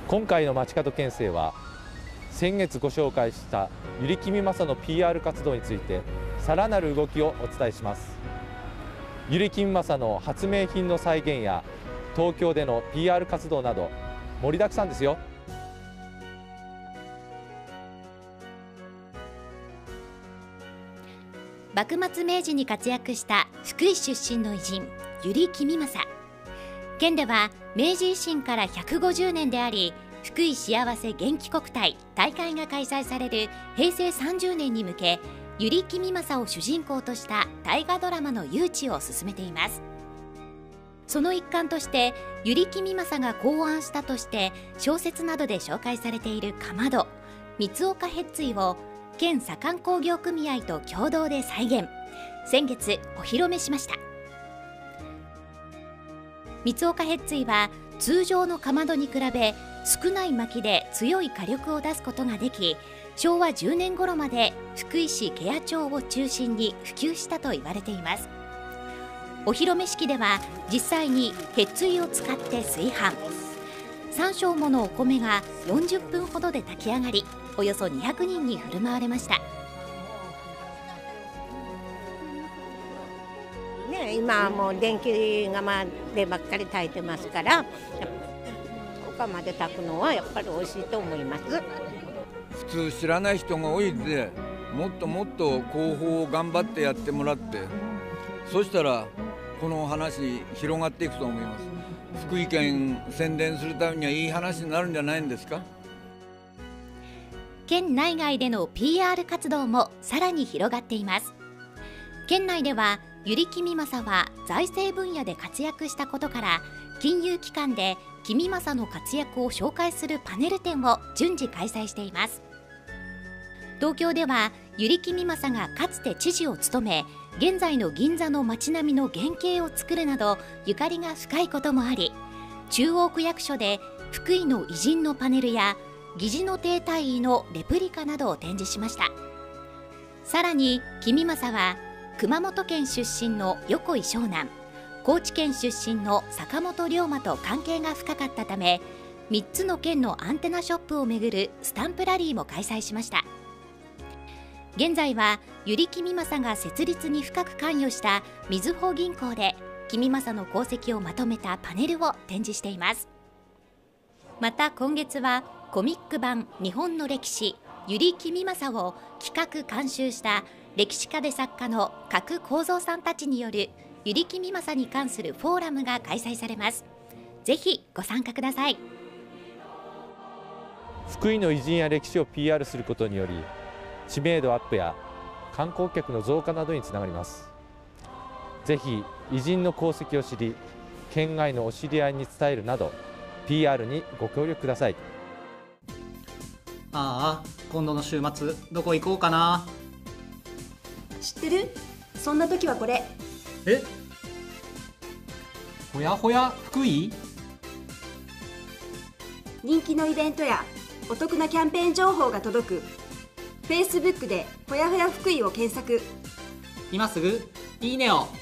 今回の街角県政は、先月ご紹介したゆりきみまさの PR 活動についてさらなる動きをお伝えします。ゆりきみまさの発明品の再現や東京での PR 活動など盛りだくさんですよ。 幕末明治に活躍した福井出身の偉人ゆりきみまさ。県では明治維新から150年であり、福井幸せ元気国体大会が開催される平成30年に向け、ゆりきみまさを主人公とした大河ドラマの誘致を進めています。その一環として、ゆりきみまさが考案したとして小説などで紹介されているかまど三岡へっついを県左官工業組合と共同で再現、先月お披露目しました。三岡へっついは通常のかまどに比べ少ない薪で強い火力を出すことができ、昭和10年頃まで福井市芥屋町を中心に普及したと言われています。お披露目式では実際にへっついを使って炊飯、3升ものお米が40分ほどで炊き上がり、およそ200人に振る舞われました。 今はもう電気釜でばっかり炊いてますから、他まで炊くのはやっぱり美味しいと思います。 普通知らない人が多いんで、もっともっと広報を頑張ってやってもらって、そしたらこの話広がっていくと思います。福井県宣伝するためにはいい話になるんじゃないんですか。 県内外での PR 活動もさらに広がっています。県内ではゆりきみまさは財政分野で活躍したことから、金融機関できみまさの活躍を紹介するパネル展を順次開催しています。東京ではゆりきみまさがかつて知事を務め、現在の銀座の街並みの原型を作るなどゆかりが深いこともあり、中央区役所で福井の偉人のパネルや議事の帝大尉のレプリカなどを展示しました。さらにきみまさは熊本県出身の横井湘南、高知県出身の坂本龍馬と関係が深かったため、3つの県のアンテナショップをめぐるスタンプラリーも開催しました。現在はゆりきみまさが設立に深く関与したみずほ銀行できみまさの功績をまとめたパネルを展示しています。また今月はコミック版日本の歴史ゆりきみまさを企画監修した歴史家で作家の加久幸三さんたちによるゆりきみまさに関するフォーラムが開催されます。ぜひご参加ください。 福井の偉人や歴史を PR することにより、知名度アップや観光客の増加などにつながります。ぜひ偉人の功績を知り、県外のお知り合いに伝えるなど PR にご協力ください。 ああ、今度の週末どこ行こうかな。 知ってる？そんな時はこれ。 え？ほやほや福井？ 人気のイベントやお得なキャンペーン情報が届く。Facebook でほやほや福井を検索。 今すぐいいねを。